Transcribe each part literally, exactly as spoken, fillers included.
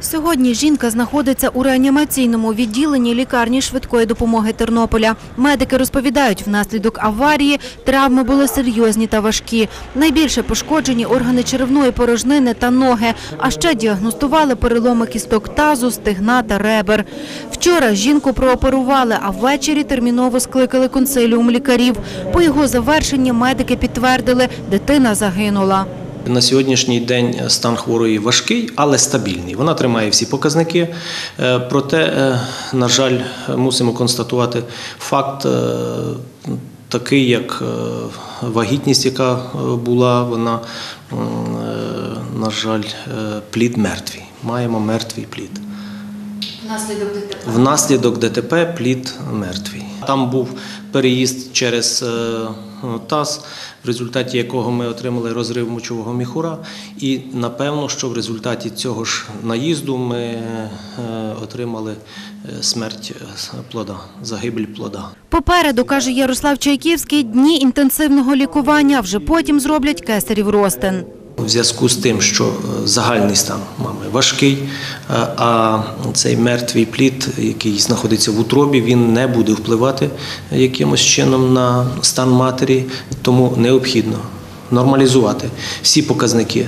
Сьогодні жінка знаходиться у реанімаційному відділенні лікарні швидкої допомоги Тернополя. Медики розповідають, внаслідок аварії травми були серйозні та важкі. Найбільше пошкоджені органи черевної порожнини та ноги, а ще діагностували переломи кісток тазу, стегна та ребер. Вчора жінку прооперували, а ввечері терміново скликали консиліум лікарів. По його завершенні медики підтвердили – дитина загинула. На сьогоднішній день стан хворої важкий, але стабільний. Вона тримає всі показники, проте, на жаль, мусимо констатувати факт такий, як вагітність, яка була, вона, на жаль, плід мертвий. Маємо мертвий плід. Внаслідок ДТП? Внаслідок ДТП плід мертвий. Там був переїзд через таз, в результаті якого ми отримали розрив мочового міхура. І, напевно, що в результаті цього ж наїзду ми отримали смерть плода, загибель плода. Попереду, каже Ярослав Чайківський, дні інтенсивного лікування, вже потім зроблять кесарів розтин. У зв'язку з тим, що загальний стан мами важкий, а цей мертвий плід, який знаходиться в утробі, він не буде впливати якимось чином на стан матері, тому необхідно нормалізувати всі показники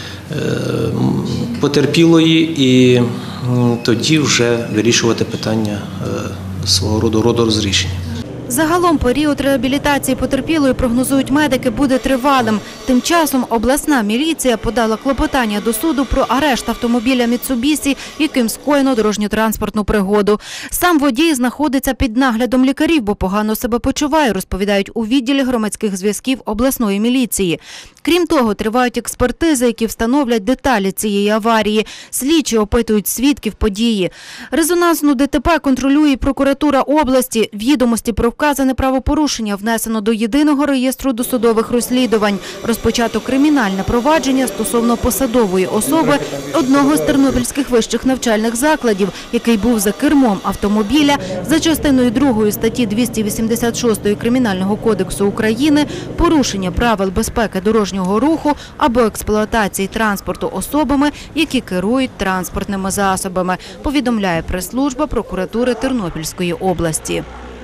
потерпілої і тоді вже вирішувати питання свого роду родорозрішення. Загалом період реабілітації потерпілої, прогнозують медики, буде тривалим. Тим часом обласна міліція подала клопотання до суду про арешт автомобіля «Міцубісі», яким скоєно дорожньо-транспортну пригоду. Сам водій знаходиться під наглядом лікарів, бо погано себе почуває, розповідають у відділі громадських зв'язків обласної міліції. Крім того, тривають експертизи, які встановлять деталі цієї аварії. Слідчі опитують свідків події. Резонансну ДТП контролює і прокуратура області. Відомості про вказане правопорушення внесено до єдиного реєстру досудових розслідувань. Розпочато кримінальне провадження стосовно посадової особи одного з тернопільських вищих навчальних закладів, який був за кермом автомобіля за частиною другої статті двісті вісімдесят шість Кримінального кодексу України «Порушення правил безпеки дорожнього руху або експлуатації транспорту особами, які керують транспортними засобами», повідомляє прес-служба прокуратури Тернопільської області.